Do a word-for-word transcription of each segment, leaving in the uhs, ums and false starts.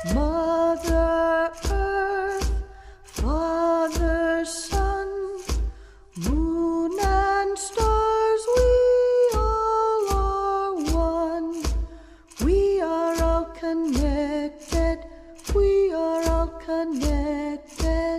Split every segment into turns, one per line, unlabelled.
Mother Earth, Father Sun, Moon and stars, we all are one. We are all connected, we are all connected.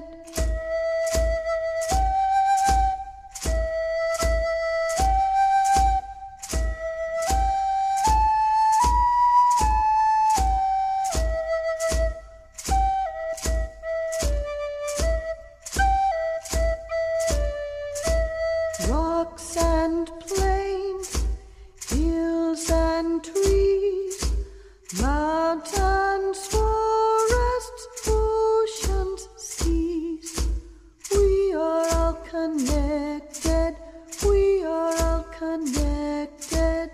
Rocks and plains, hills and trees, mountains, forests, oceans, seas. We are all connected, we are all connected.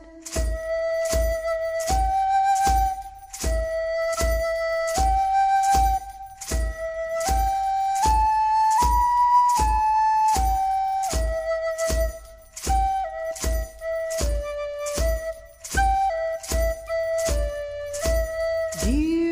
Dear